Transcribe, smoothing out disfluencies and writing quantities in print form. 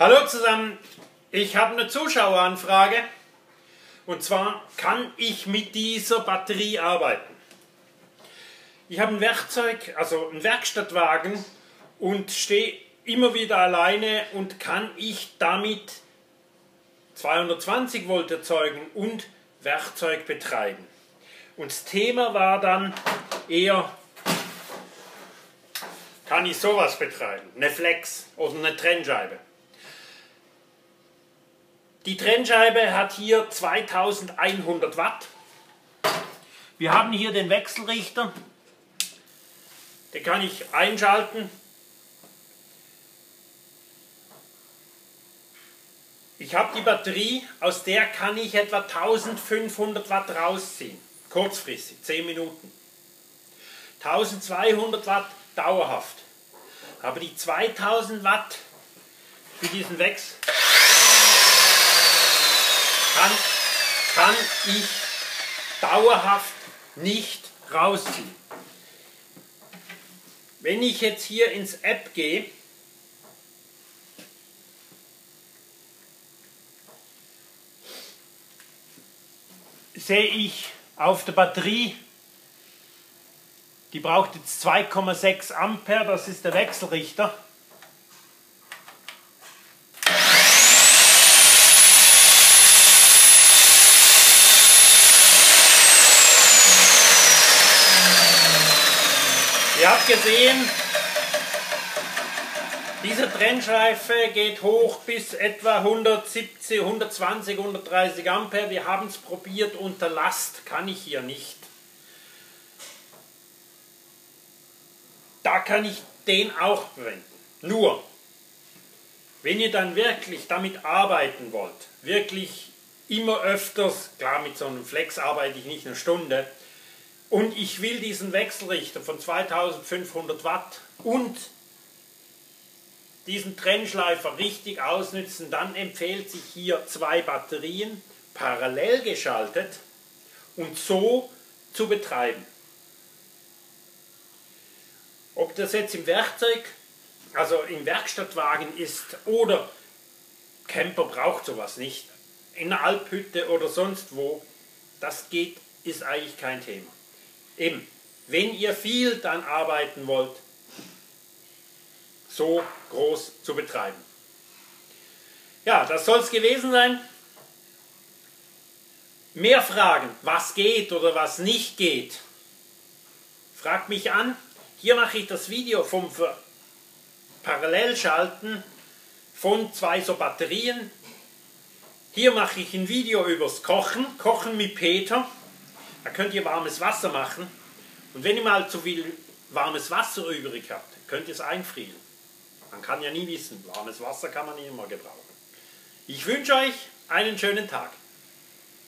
Hallo zusammen, ich habe eine Zuschaueranfrage und zwar, kann ich mit dieser Batterie arbeiten? Ich habe ein Werkzeug, also einen Werkstattwagen und stehe immer wieder alleine und kann ich damit 220 Volt erzeugen und Werkzeug betreiben. Und das Thema war dann eher, kann ich sowas betreiben, eine Flex oder eine Trennscheibe. Die Trennscheibe hat hier 2100 Watt. Wir haben hier den Wechselrichter, den kann ich einschalten. Ich habe die Batterie, aus der kann ich etwa 1500 Watt rausziehen, kurzfristig, 10 Minuten. 1200 Watt dauerhaft. Aber die 2000 Watt für diesen Wechsel kann ich dauerhaft nicht rausziehen. Wenn ich jetzt hier ins App gehe, sehe ich auf der Batterie, die braucht jetzt 2,6 Ampere, das ist der Wechselrichter. Ihr habt gesehen, diese Trennschleife geht hoch bis etwa 170, 120, 130 Ampere. Wir haben es probiert, unter Last kann ich hier nicht. Da kann ich den auch verwenden. Nur, wenn ihr dann wirklich damit arbeiten wollt, wirklich immer öfters, klar mit so einem Flex arbeite ich nicht eine Stunde, und ich will diesen Wechselrichter von 2500 Watt und diesen Trennschleifer richtig ausnützen, dann empfiehlt sich hier 2 Batterien parallel geschaltet und so zu betreiben. Ob das jetzt im Werkzeug, also im Werkstattwagen ist oder Camper braucht sowas nicht, in einer Alphütte oder sonst wo, das geht, ist eigentlich kein Thema. Eben, wenn ihr viel dann arbeiten wollt, so groß zu betreiben. Ja, das soll es gewesen sein. Mehr Fragen, was geht oder was nicht geht, fragt mich an. Hier mache ich das Video vom Parallelschalten von 2 so Batterien. Hier mache ich ein Video übers Kochen, Kochen mit Peter. Da könnt ihr warmes Wasser machen. Und wenn ihr mal zu viel warmes Wasser übrig habt, könnt ihr es einfrieren. Man kann ja nie wissen, warmes Wasser kann man nicht immer gebrauchen. Ich wünsche euch einen schönen Tag.